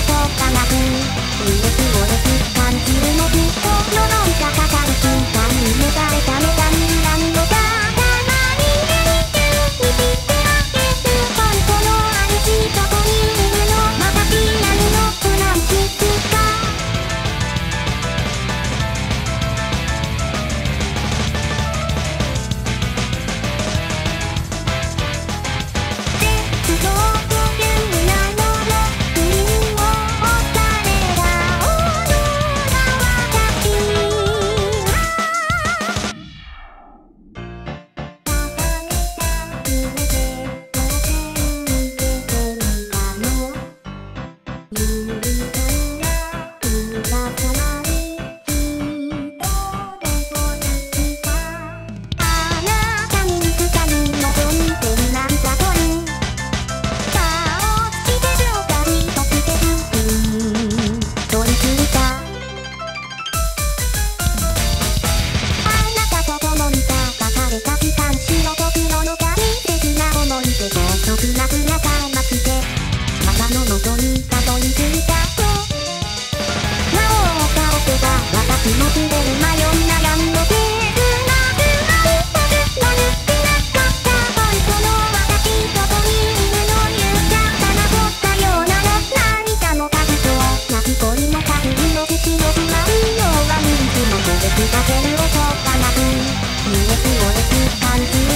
かなく嬉し嬉しく感じるのずっと呪いがかかる瞬間に迎えた女神になんのかたまに見てあげる本当の主どこにいるのまたピアノのフランシスかかける音がなく嬉し嬉しく感じる